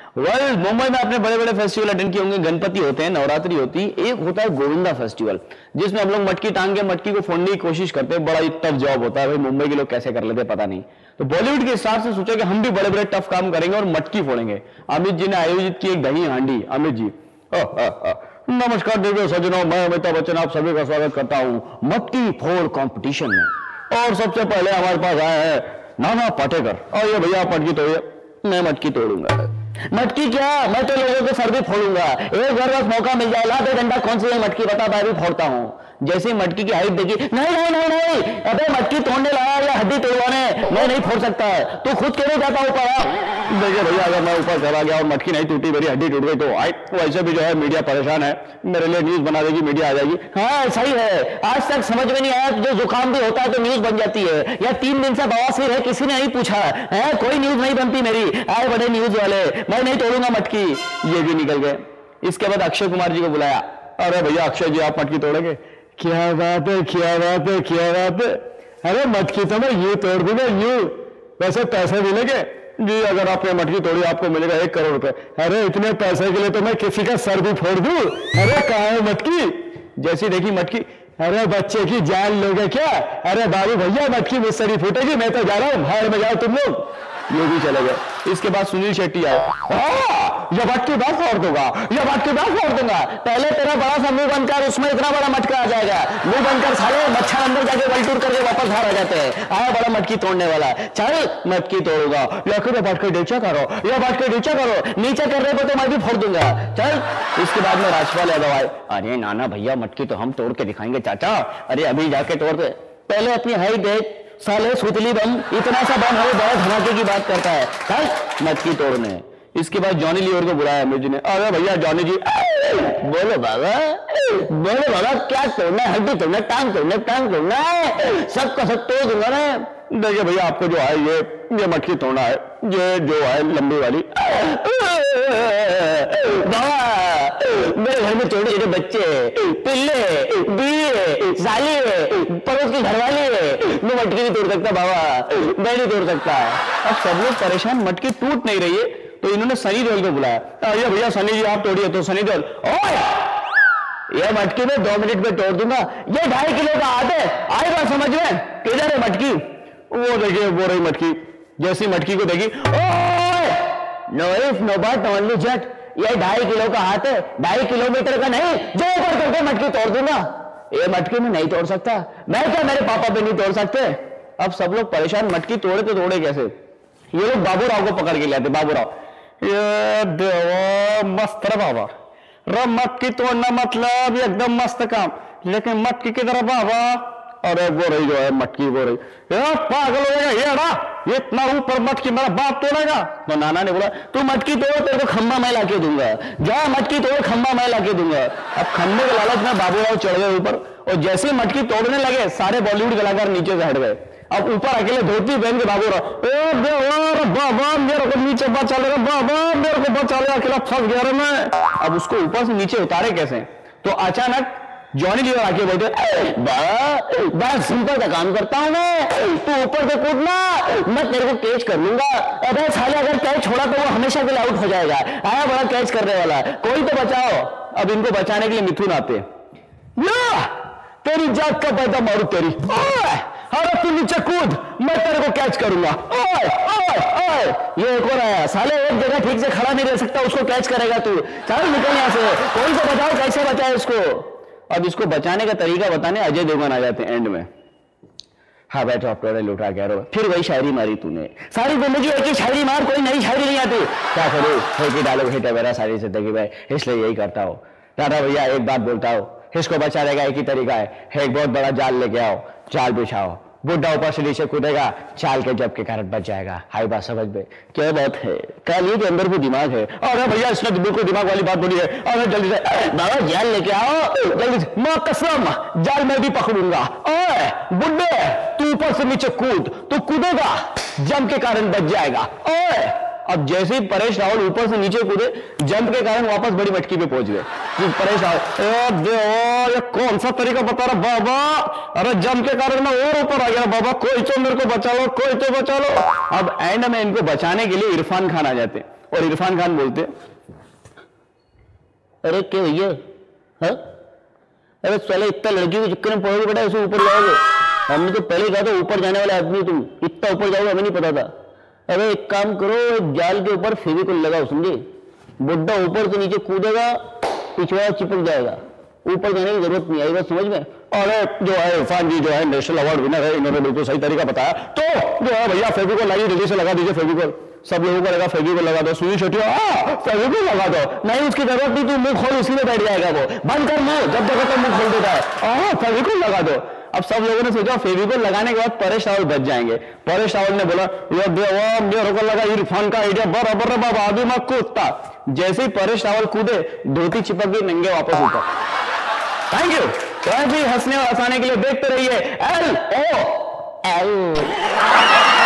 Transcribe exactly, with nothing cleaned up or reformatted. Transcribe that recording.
Well Mumbai में आपने बड़े बड़े फेस्टिवल अटेंड किए होंगे, गणपति होते हैं, नवरात्रि होती है, एक होता है गोविंदा फेस्टिवल जिसमें हम लोग मटकी टांग के मटकी को फोड़ने की कोशिश करते हैं। बड़ा ही टफ जॉब होता है भाई, मुंबई के लोग कैसे कर लेते पता नहीं। तो बॉलीवुड के हिसाब से सोचा कि हम भी बड़े बड़े टफ काम करेंगे और मटकी फोड़ेंगे। अमित जी ने आयोजित की एक दही हांडी। अमित जी नमस्कार देवियों सज्जनों, मैं अमिताभ बच्चन आप सभी का स्वागत करता हूँ मटकी फोड़ कॉम्पिटिशन में। और सबसे पहले हमारे पास आए हैं नाना पाटेकर। और ये भैया आप मटकी तोड़िए। मैं मटकी तोड़ूंगा। मटकी क्या, मैं तो लोगों को सर भी फोड़ूंगा। एक बार बस मौका मिल जाए, ला दे डंडा, कौन सी है मटकी बता, मैं भी फोड़ता हूँ। जैसे मटकी की हाइट देखी, नहीं नहीं नहीं नहीं, अबे मटकी तोड़ने लाया या हड्डी तोड़वाने, मैं नहीं फोड़ सकता है, तू खुद क्यों नहीं जाता ऊपर। देखिए भैया अगर मैं ऊपर चला गया और मटकी नहीं टूटी, मेरी हड्डी टूट गई तो आई वैसे भी जो है मीडिया परेशान है, मेरे लिए न्यूज बना देगी, मीडिया आ जाएगी। हाँ सही है, आज तक समझ में नहीं आया जो जुकाम भी होता है तो न्यूज बन जाती है, या तीन दिन से बवासीर है किसी ने नहीं पूछा है, कोई न्यूज नहीं बनती मेरी। आए बड़े न्यूज वाले, मैं नहीं तोड़ूंगा मटकी, ये भी निकल गए। इसके बाद अक्षय कुमार जी को बुलाया। अरे भैया अक्षय जी आप मटकी तोड़ेंगे? क्या बात है, क्या बात है, क्या बात है। अरे मटकी तो मैं यूं तोड़ दूंगा, यूं। वैसे पैसे मिलेंगे जी, अगर आपने मटकी तोड़ी आपको मिलेगा एक करोड़ रुपए। अरे इतने पैसे के लिए तो मैं किसी का सर भी फोड़ दूं। अरे कहाँ है मटकी? जैसी देखी मटकी, अरे बच्चे की जान लोगे क्या? अरे बाबू भैया मटकी मुझसे नहीं फूटेगी, मैं तो जा रहा हूँ, भाड़ में जाओ तुम लोग। ये भी चले गए। इसके बाद सुनील शेट्टी आए। ये मटकी बात फोड़ दूंगा, ये मटकी बात फोड़ दूंगा। पहले तेरा बड़ा सा मुंह बनकर उसमें इतना बड़ा मटका आ जाएगा, मुंह बनकर साले मच्छर अंदर जाके वलटूर करके वापस बाहर आ जाते हैं। आया बड़ा मटकी तोड़ने वाला, चल मटकी तोड़ूंगा, या फिर बैठ कर नीचे करो, या बैठ कर नीचे करो, नीचे कर रहे हो तो मैं भी फोड़ दूंगा, चल। इसके बाद में राजपाल यादव आए। अरे नाना भैया मटकी तो हम तोड़ के दिखाएंगे चाचा। अरे अभी जाके तोड़ते, पहले अपनी हाइट देख साले, सुतली बम, इतना सा बम है बड़ा धमाके की बात करता है, चल मटकी तोड़ने। इसके बाद जॉनी लीवर को बुलाया अमित जी ने। अरे भैया जॉनी जी बोलो बाबा, बोलो बाबा क्या तोड़ना है, हड्डी तोड़ना, टांग तोड़ना, टांग तोड़ना है, सबका सब तोड़ दूंगा ना। देखिए भैया आपको जो है ये ये मटकी तोड़ना है, ये जो है लंबी वाली। मेरे घर में छोटे छोटे बच्चे, पिल्ले, बीए, साली, पड़ोस की घरवाली है, मैं मटकी नहीं तोड़ सकता बाबा, मैं नहीं तोड़ सकता। अब सब लोग परेशान, मटकी टूट नहीं रही है, तो इन्होंने सनी देओल को बुलाया। ये भैया सनी जी आप तोड़िए। तो सनी देओल, ओए ये मटकी में दो मिनट में तोड़ दूंगा, ये ढाई किलो का हाथ है, आई बात समझ में, किधर है मटकी? वो देखिए वो रही मटकी। जैसी मटकी को देखी, ओए no if no but only जट, ये ढाई किलो का हाथ है, ढाई किलोमीटर का नहीं, जो ऊपर करके मटकी तोड़ दूंगा। ये मटकी में नहीं तोड़ सकता, मैं क्या मेरे पापा पे नहीं तोड़ सकते। अब सब लोग परेशान, मटकी तोड़े तो तोड़े कैसे? ये लोग बाबू राव को पकड़ के ले आते। बाबू राव, ये देवा मस्त रे बाबा, रे मटकी तोड़ना मतलब एकदम मस्त काम, लेकिन मटकी की तरह बाबा। अरे वो रही जो है मटकी, वो रही, पागल हो जाएगा ये ना, इतना ऊपर मटकी मेरा बाप तोड़ेगा। तो नाना ने बोला तू मटकी तोड़, तेरे को खम्बा मैं लाके दूंगा, जा मटकी तोड़, खम्बा मैं लाके दूंगा। अब खम्बे के लालच में बाबू राव चढ़ गए ऊपर, और जैसे मटकी तोड़ने लगे सारे बॉलीवुड कलाकार नीचे से हट गए। अब ऊपर अकेले धोती पहन के बाबू राव, बाबा मेरे को नीचे बचा लेगा, बाबा मेरे को बचा लेगा, अकेला फंस गया मैं। अब उसको ऊपर से नीचे उतारे कैसे? तो अचानक जॉनी लीवर आके बोलते, बस सिंपल का काम करता हूं मैं, तू ऊपर से कूदना, मैं तेरे को कैच कर लूंगा। अबे साले अगर कैच छोड़ा तो वो हमेशा के लिए आउट हो जाएगा। आया बड़ा कैच करने वाला, कोई तो बचाओ। अब इनको बचाने के लिए मिथुन आते, तेरी जात का पैदा मारू तेरी, अरे तू नीचे कूद, मैं तेरे को कैच करूंगा। ओए ओए ओए, ये एक और आया, साले एक जगह ठीक से खड़ा नहीं रह सकता, उसको कैच करेगा तू, चल निकल यहां से, कोई तो बचाओ, कैसे बचाए इसको। अब इसको बचाने का तरीका बताने अजय देवगन आ जाते हैं एंड में। हाँ बैठो आप टोड़े लुटा कह रहे, फिर वही शायरी मारी तूने, सारी जिंदगी एक ही शायरी मार, कोई नई शायरी नहीं आती, क्या करूं, फेंक ही डालो हिट है मेरा सारी जिंदगी में, इसलिए यही करता हूं। दादा भैया एक बात बोलता हूं, इसको बचाने का एक ही तरीका है, एक बहुत बड़ा जाल लेके आओ, जाल बिछाओ, बुड्ढा ऊपर से नीचे कूदेगा, चाल के जब के कारण बच जाएगा। हाई बात समझ में, क्या बात है, कालिए के अंदर भी दिमाग है। अरे भैया इसने बिल्कुल दिमाग वाली बात बोली है। अरे जल्दी से बाबा जाल लेके आओ, जल्दी से, मां कसम जाल मैं भी पकड़ूंगा। ओए बुड्ढे तू ऊपर से नीचे कूद, तू कूदेगा जम के कारण बच जाएगा। ओए अब जैसे ही परेश रावल ऊपर से नीचे कूदे, जंप के कारण वापस बड़ी मटकी पे पहुंच गए। परेश रावल, ये कौन सा तरीका बता रहा बाबा, अरे जंप के कारण मैं और ऊपर आ गया बाबा, कोई तो मेरे को बचा लो, कोई तो बचा लो। अब एंड में इनको बचाने के लिए इरफान खान आ जाते। और इरफान खान बोलते अरे क्या भैया, हाँ अरे साले इतना लड़की के चक्कर में पड़ोगे बेटा, ऐसे ऊपर जाओगे? हमने तो पहले कहा था ऊपर जाने वाले आदमी तुम, इतना ऊपर जाओगे हमें नहीं पता था। अरे एक काम करो, एक जाल के ऊपर फेविकोल लगाओ, समझे? बुड्ढा ऊपर से नीचे कूदेगा, पिछवाड़ा चिपक जाएगा, ऊपर जाने की जरूरत नहीं आई, बात समझ में? अरे जो है इरफान जी जो है नेशनल अवार्ड विनर है, इन्होंने बिल्कुल सही तरीका बताया। तो जो है भैया फेविकोल लाइए, जल्दी से लगा दीजिए फेविकोल, सब लोगों को लगा फेविकोल लगा दो। सुनील शेट्टी फेविकोल लगा दो, नहीं उसकी जरूरत नहीं, तू मुंह खोल उसी में बैठ जाएगा वो, बंद कर मुंह, जब देखो तो मुंह खोल देता है, फेविकोल लगा दो। अब सब लोगों ने सोचा फेविकोल लगाने के बाद परेश रावल बच जाएंगे। परेश रावल ने बोला मेरे को लगा इरफान का आइडिया बराबर बाबा, अभी मैं कूदता। जैसे ही परेश रावल कूदे, धोती चिपक गई, नंगे वापस ऊपर। Thank you. तो ऐसे ही हंसने और हंसाने के लिए देखते रहिए एल ओ एल।